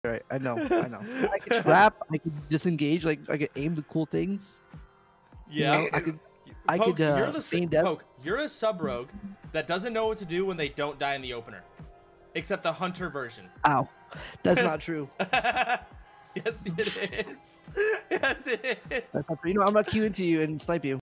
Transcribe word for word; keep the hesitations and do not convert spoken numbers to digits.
right. I know. I know. I could trap. I could disengage. Like I could aim the cool things. Yeah. You know, I could. I Poke, could. Uh, you're the feign death. Poke, you're a sub rogue that doesn't know what to do when they don't die in the opener, except the hunter version. Ow, that's not true. Yes, it is. Yes, it is. That's not true. You know, I'm not queuing to you and snipe you.